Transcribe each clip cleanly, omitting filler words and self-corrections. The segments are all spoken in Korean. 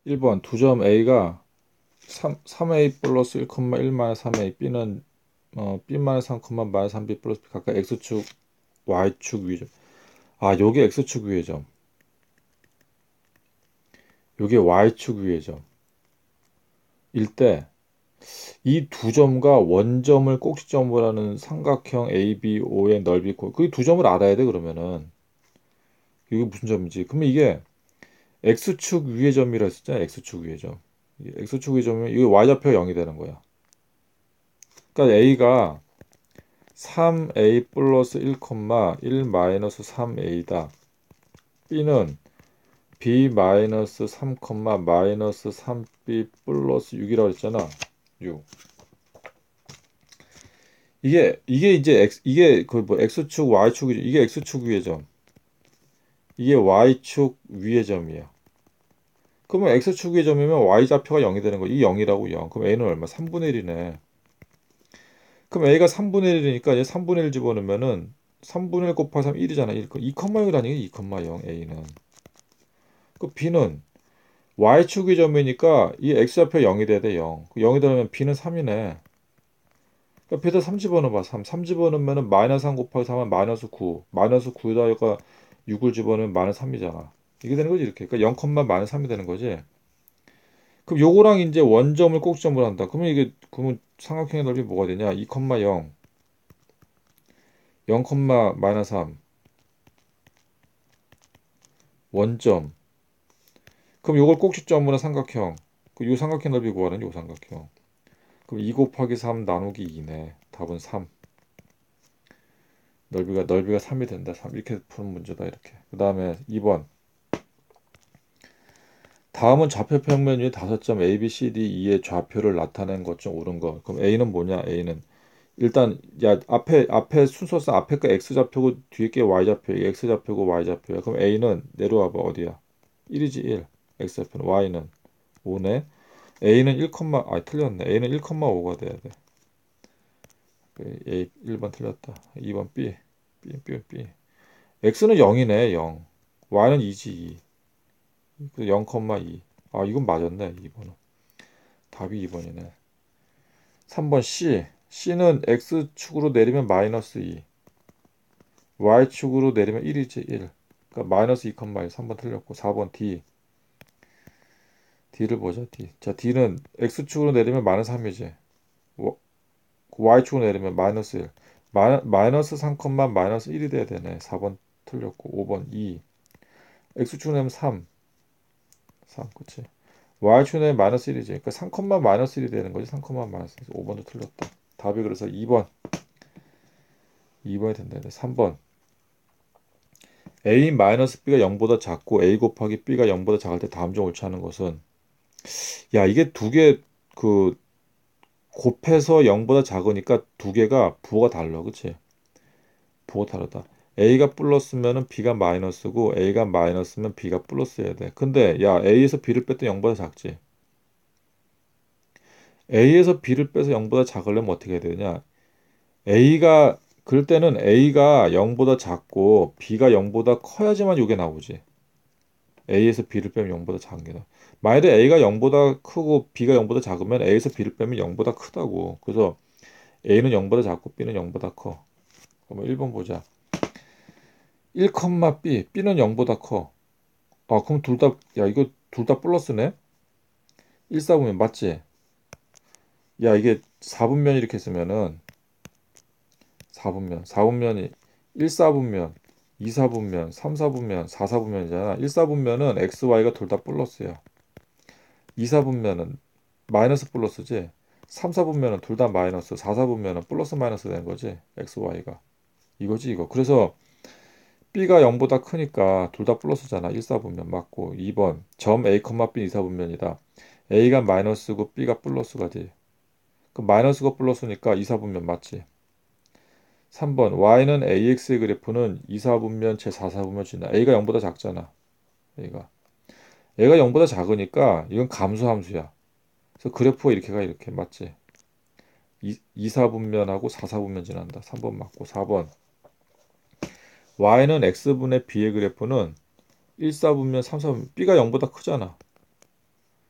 1번 두 점 A가 3A 플러스 1,1 마이너스 3A B는 B 마이너스 3, 마이너스 3B 플러스 B 각각 X축, Y축 위점. 아, 요게 X축 위의 점. 요게 Y축 위의 점일 때 이 두 점과 원점을 꼭지점으로 하는 삼각형 ABO의 넓이 그 두 점을 알아야 돼 그러면은 이게 무슨 점인지. 그러면 이게 X축 위의 점이라 했었잖아. X축 위의 점. 이게 X축 위의 점이면 이게 Y좌표가 0이 되는 거야. 그러니까 A가 3A 플러스 1, 마이너스 3A다. B는 B 마이너스 3, 마이너스 3B 플러스 6이라고 했잖아. 6. 이게 이제 이게 그 뭐 X축, Y축이죠. 이게 X축 위의 점. 이게 Y축 위의 점이야. 그러면 X축 위의 점이면 Y좌표가 0이 되는 거. 이 0이라고 0. 그럼 A는 얼마? 3분의 1이네. 그럼 A가 3분의 1이니까 얘 3분의 1 집어넣으면은 3분의 1 곱하기 3 1이잖아. 1. 2,0이라는 게 2,0 A는. 그 B는 Y축이 점이니까 이 X좌표 0이 돼야 돼 0. 0이 되면 B는 3이네. 그러니까 B에다 3 집어넣어봐. 3 집어넣으면은 마이너스 3 곱하기 3은 마이너스 9. 마이너스 9에다가 6을 집어넣으면 마이너스 3이잖아. 이게 되는 거지 이렇게. 그러니까 0, 마이너스 3이 되는 거지. 그럼 요거랑 이제 원점을 꼭지점으로 한다. 그러면 삼각형의 넓이 뭐가 되냐? 2, 0, 0, 마이너스 3 원점. 그럼 요걸 꼭지점으로 삼각형. 요 삼각형 넓이 구하는 요 삼각형. 그럼 2 곱하기 3 나누기 2네. 답은 3. 넓이가 3이 된다. 3. 이렇게 푸는 문제다. 이렇게. 그 다음에 2번. 다음은 좌표 평면 위에 5점 A, B, C, D, E의 좌표를 나타낸 것 중 옳은 거. 그럼 A는 뭐냐? A는 일단 야 앞에 순서상 앞에 거 x 좌표고 뒤에 게 y 좌표. 이게 x 좌표고 y 좌표야. 그럼 A는 내려와봐 어디야? 1이지 1. x 좌표는 y는 5네. A는 1, 틀렸네. A는 1,5가 돼야 돼. A 1번 틀렸다. 2번 B. x는 0이네. 0. y는 2지 2. 0,2. 아 이건 맞았네. 2번은. 답이 2번이네. 3번 C. C는 x축으로 내리면 마이너스 2. y축으로 내리면 1이지 1. 그러니까 마이너스 2,1. 3번 틀렸고 4번 D. D를 보자. D. 자 D는 x축으로 내리면 마이너스 3이지. y축으로 내리면 마이너스 1. 마이너스 3, 마이너스 1이 돼야 되네. 4번 틀렸고 5번 2. x축으로 내면 3. 3 그치. y축으로 내면 마이너스 1이지. 그러니까 3, 마이너스 1이 되는 거지. 3, 마이너스 1. 5번도 틀렸다. 답이 그래서 2번. 2번이 된다. 3번. a 마이너스 b가 0보다 작고 a 곱하기 b가 0보다 작을 때 다음 중 옳지 않은 것은 야 이게 두 개 그 곱해서 0보다 작으니까 두 개가 부호가 달라 그치? 부호가 다르다. a가 플러스면은 b가 마이너스고 a가 마이너스면 b가 플러스여야 돼. 근데 야 a에서 b를 뺐더니 0보다 작지. a에서 b를 빼서 0보다 작으려면 어떻게 해야 되냐? a가 그럴 때는 a가 0보다 작고 b가 0보다 커야지만 이게 나오지. A에서 B를 빼면 0보다 작은 게 나. 만약에 A가 0보다 크고 B가 0보다 작으면 A에서 B를 빼면 0보다 크다고. 그래서 A는 0보다 작고 B는 0보다 커. 그러면 1번 보자. 1, B, B는 0보다 커. 아, 그럼 이거 둘 다 플러스네? 1, 4분면 맞지? 야, 이게 4분면 이렇게 쓰면은 4분면이 1, 4분면, 2, 4분면, 3, 4분면, 4, 4분면이잖아. 1, 4분면은 X, Y가 둘 다 플러스야. 2, 4분면은 마이너스 플러스지. 3, 4분면은 둘 다 마이너스, 4, 4분면은 플러스 마이너스 되는 거지. x, y가. 이거지 이거. 그래서 b가 0보다 크니까 둘 다 플러스잖아. 1, 4분면 맞고. 2번 점 a, b 2, 4분면이다. a가 마이너스고 b가 플러스가 돼. 그 마이너스가 플러스니까 2, 4분면 맞지. 3번 y는 ax의 그래프는 2, 4분면 제 4, 4분면 지나. a가 0보다 작잖아. 얘가 0보다 작으니까 이건 감소함수야. 그래서 그래프가 이렇게 가 이렇게 맞지. 2, 4분면하고 4, 4분면 지난다. 3번 맞고 4번 y는 x분의 b의 그래프는 1, 4분면 3, 4분면 b가 0보다 크잖아.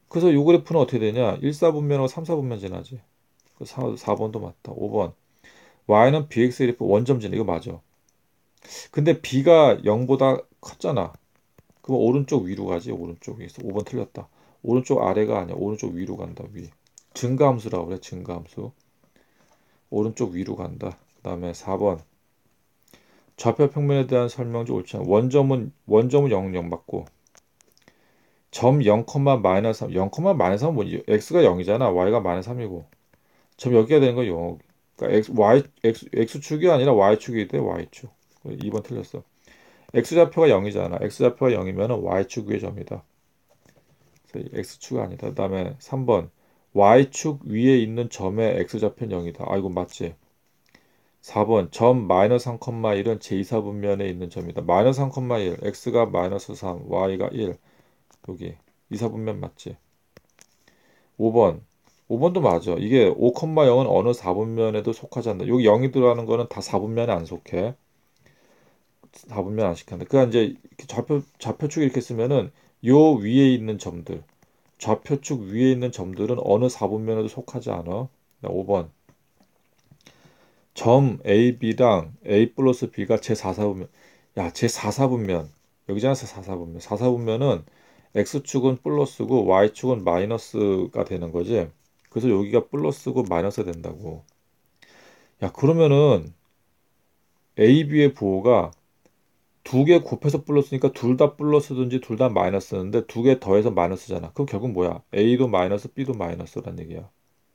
그래서 요 그래프는 어떻게 되냐? 1, 4분면하고 3, 4분면 지나지. 그 4번도 맞다. 5번. y는 bx 그래프 원점 지나. 이거 맞아. 근데 b가 0보다 컸잖아. 그럼 오른쪽 위로 가지. 오른쪽에 있어. 5번 틀렸다. 오른쪽 아래가 아니야. 오른쪽 위로 간다. 위. 증가함수라고 그래. 증가함수. 오른쪽 위로 간다. 그 다음에 4번. 좌표 평면에 대한 설명지 옳지 않아. 원점은 0, 0 맞고 점 0, 마이너스 3. 0, 마이너스 3은 뭐지? x가 0이잖아. y가 마이너스 3이고. 점 여기가 되는 거 0. 그러니까 x축이 아니라 y축이 돼. y축. 2번 틀렸어. x좌표가 0이잖아. x좌표가 0이면 y축 위의 점이다. 그래서 x축이 아니다. 그 다음에 3번. y축 위에 있는 점의 x좌표는 0이다. 아, 이거 맞지? 4번. 점 마이너스 3,1은 제2사분면에 있는 점이다. 마이너스 3,1. x가 마이너스 3, y가 1. 여기 2사분면 맞지? 5번. 5번도 맞아. 이게 5,0은 어느 4분면에도 속하지 않는다. 여기 0이 들어가는 거는 다 4분면에 안 속해. 4분면 안 시킨다. 그러니까 이제 좌표축 이렇게 쓰면은 요 위에 있는 점들, 좌표축 위에 있는 점들은 어느 4분면에도 속하지 않아. 5번. 점 A, B랑 A 플러스 B가 제4사분면. 야, 제4사분면. 여기잖아, 제4사분면. 4사분면은 X축은 플러스고 Y축은 마이너스가 되는 거지. 그래서 여기가 플러스고 마이너스 된다고. 야, 그러면은 A, B의 부호가 두 개 곱해서 플러스니까 둘 다 플러스든지 둘 다 마이너스인데 두 개 더해서 마이너스잖아. 그럼 결국 뭐야? A도 마이너스, B도 마이너스란 얘기야.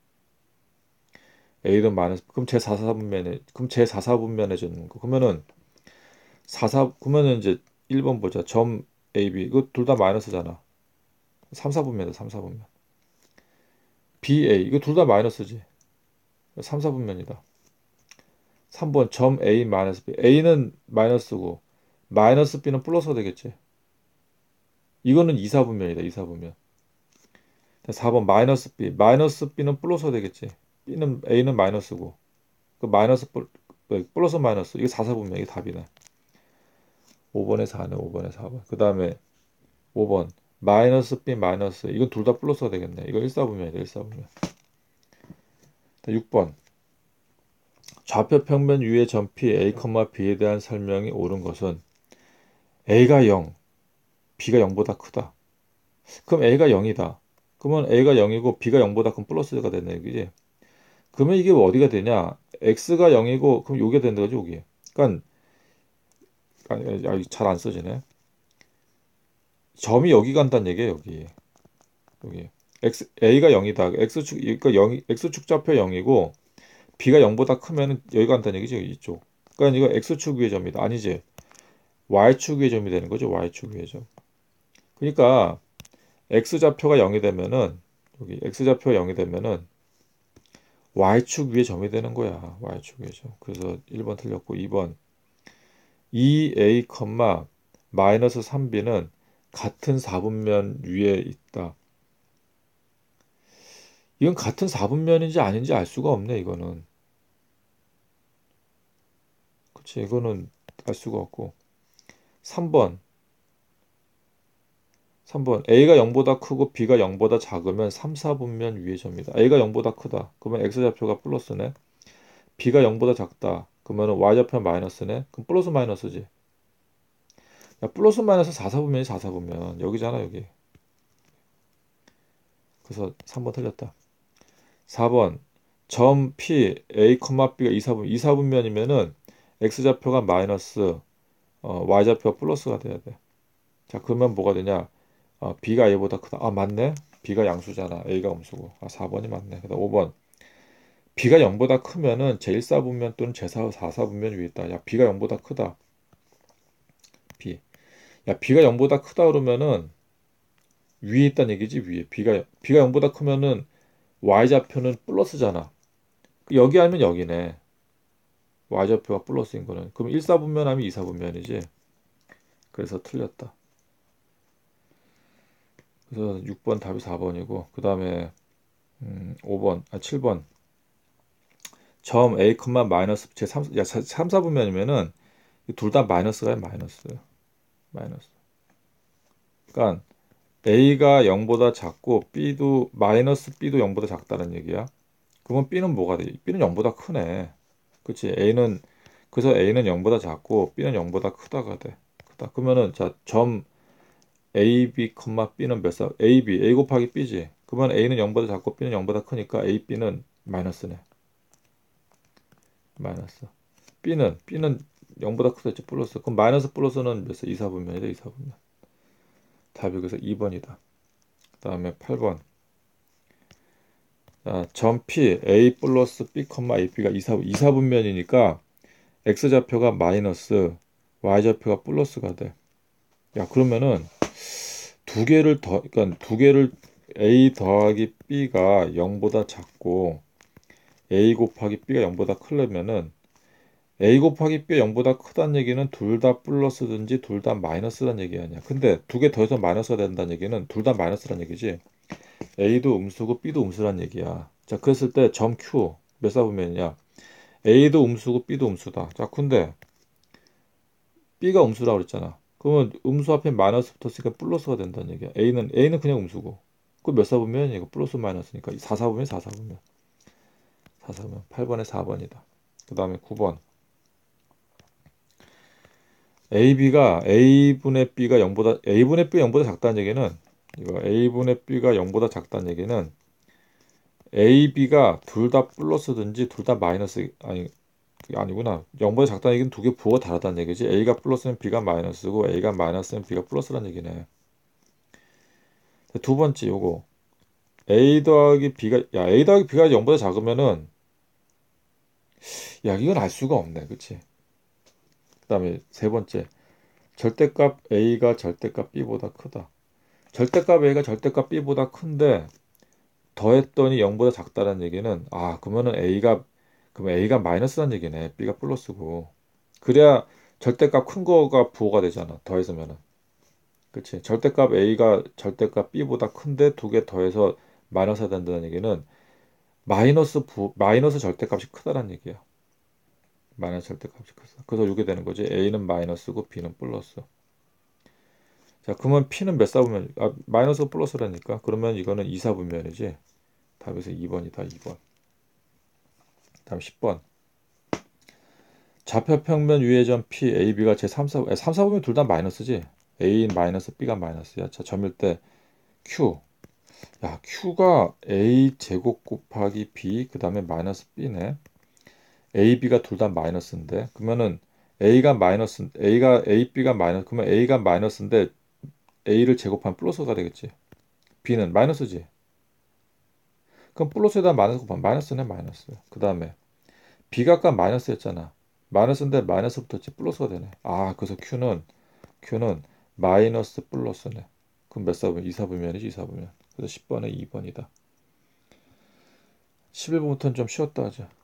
A도 마이너스. 그럼 제4사분면에 주는 거. 그러면은 그러면은 이제 1번 보자. 점 A, B. 이거 둘 다 마이너스잖아. 3, 4분면이다. 3, 4분면. B, A. 이거 둘 다 마이너스지. 3, 4분면이다. 3번 점 A 마이너스 B. A는 마이너스고 마이너스 B는 플러스가 되겠지. 이거는 2, 4분면이다. 2, 4분면. 4번 마이너스 B. 마이너스 B는 플러스가 되겠지. A는 마이너스고. 그 플러스 마이너스. 이게 4, 4분면. 이게 답이네. 5번에 4네. 5번에 4번. 그 다음에 5번. 마이너스 B 마이너스. 이건 둘 다 플러스가 되겠네. 이거 1, 4분면이다. 1, 4분면. 6번. 좌표 평면 위의 점 P, A, B에 대한 설명이 옳은 것은 A가 0, B가 0보다 크다. 그럼 A가 0이다. 그러면 A가 0이고 B가 0보다 큰 플러스가 되는 얘기지. 그러면 이게 어디가 되냐? X가 0이고 그럼 요게 되는 거지, 여기. 그러니까 잘 안 써지네. 점이 여기 간다는 얘기예요, 여기. 여기. A가 0이다. 그러니까 X축 좌표 0이고 B가 0보다 크면 여기 간다는 얘기지, 이쪽. 그러니까 이거 X축 위의 점이다. 아니지. Y축 위의 점이 되는 거죠, Y축 위의 점. 그러니까 X좌표가 0이 되면은 여기 X좌표가 0이 되면은 Y축 위의 점이 되는 거야. Y축 위의 점. 그래서 1번 틀렸고 2번 2A, 마이너스 3B는 같은 4분면 위에 있다. 이건 같은 4분면인지 아닌지 알 수가 없네, 이거는. 그치, 이거는 알 수가 없고. 3번. 3번. A가 0보다 크고 B가 0보다 작으면 3, 4분면 위의 점이다. A가 0보다 크다. 그러면 X좌표가 플러스네. B가 0보다 작다. 그러면 Y좌표 마이너스네. 그럼 플러스 마이너스지. 야, 플러스 마이너스 4, 4분면이 4, 4분면. 여기잖아, 여기. 그래서 3번 틀렸다. 4번. 점 P, A, B가 2, 4분면. 2, 4분면이면은 X좌표가 마이너스, Y좌표가 플러스가 돼야 돼. 자, 그러면 뭐가 되냐? B가 A보다 크다. 아, 맞네. B가 양수잖아. A가 음수고. 아, 4번이 맞네. 그다음 5번. B가 0보다 크면은 제1사분면 또는 제4사분면 위에 있다. 야, B가 0보다 크다. B. 야, B가 0보다 크다 그러면은 위에 있다는 얘기지, 위에. B가 0보다 크면은 Y좌표는 플러스잖아. 여기 하면 여기네. Y좌표가 플러스인 거는. 그럼 1사분면 하면 2사분면이지. 그래서 틀렸다. 그래서 6번 답이 4번이고, 그 다음에 7번. 점 A, 마이너스 야, 3, 4분면이면은 둘 다 마이너스가 마이너스. 마이너스. 그러니까 A가 0보다 작고 B도 마이너스 B도 0보다 작다는 얘기야. 그러면 B는 뭐가 돼? B는 0보다 크네. 그치? 그래서 A는 0보다 작고 B는 0보다 크다가 돼. 크다. 그러면은 자, 점 AB, B는 몇 사? A 곱하기 B지. 그러면 A는 0보다 작고 B는 0보다 크니까 A, B는 마이너스네. 마이너스. B는 0보다 크겠지. 플러스. 그럼 마이너스 플러스는 몇 사? 2, 4분면이다. 2, 4분면. 답이 그래서 2번이다. 그 다음에 8번. 자, 점 P, A 플러스 B, AB가 2, 4분면이니까 X좌표가 마이너스, Y좌표가 플러스가 돼. 야, 그러면은 그러니까 두 개를 A 더하기 B가 0보다 작고 A 곱하기 B가 0보다 크려면은 A 곱하기 B가 0보다 크다는 얘기는 둘 다 플러스든지 둘 다 마이너스란 얘기 아니야. 근데 두 개 더해서 마이너스가 된다는 얘기는 둘 다 마이너스란 얘기지. A도 음수고 B도 음수란 얘기야. 자, 그랬을 때 점 Q 몇 사분면이냐? A도 음수고 B도 음수다. 자, 근데 B가 음수라고 그랬잖아. 그러면 음수 앞에 마이너스 붙었으니까 플러스가 된다는 얘기야. A는 그냥 음수고. 그 몇 사분면? 이거 플러스 마이너스니까 4사분면 4사분면. 4사분면 8번에 4번이다. 그 다음에 9번. A분의 B가 0보다 작다는 얘기는 이거 A분의 B가 0보다 작다는 얘기는 A, B가 둘 다 플러스든지 둘 다 마이너스 아니구나. 0보다 작다는 얘기는 두 개 부호가 다르다는 얘기지. A가 플러스면 B가 마이너스고 A가 마이너스면 B가 플러스라는 얘기네. 두 번째 요거 A 더하기 B가 0보다 작으면은 야 이건 알 수가 없네. 그치? 그 다음에 세 번째 절대값 A가 절대값 B보다 크다. 절대값 A가 절대값 B보다 큰데 더했더니 0보다 작다는 얘기는 그러면 A가 마이너스란 얘기네. B가 플러스고. 그래야 절대값 큰 거가 부호가 되잖아. 더해서면은. 그치? 절대값 A가 절대값 B보다 큰데 두 개 더해서 마이너스가 된다는 얘기는 마이너스 절대값이 크다는 얘기야. 마이너스 절대값이 크다. 그래서 이게 되는 거지. A는 마이너스고 B는 플러스. 자, 그러면 P는 몇 사분면? 마이너스 플러스라니까. 그러면 이거는 2사분면이지. 답에서 2번이다. 2번. 다음 10번. 좌표평면 유회전 P, A, B가 제 3사분면 둘 다 마이너스지. A 마이너스 B가 마이너스야. 자, 점일 때 Q. 야, Q가 A 제곱 곱하기 B, 그 다음에 마이너스 B네. A, B가 둘 다 마이너스인데. 그러면은 B가 마이너스, 그러면 A가 마이너스인데 A를 제곱하면 플러스가 되겠지. B는 마이너스지. 그럼 플러스에다 마이너스 곱하면 마이너스네, 마이너스. 그 다음에 B가 아까 마이너스였잖아. 마이너스인데 마이너스 붙었지 플러스가 되네. 그래서 Q는 마이너스 플러스네. 그럼 몇 사분면? 2사분면이지, 2사분면. 그래서 10번에 2번이다. 11번부터는 좀 쉬웠다 하자.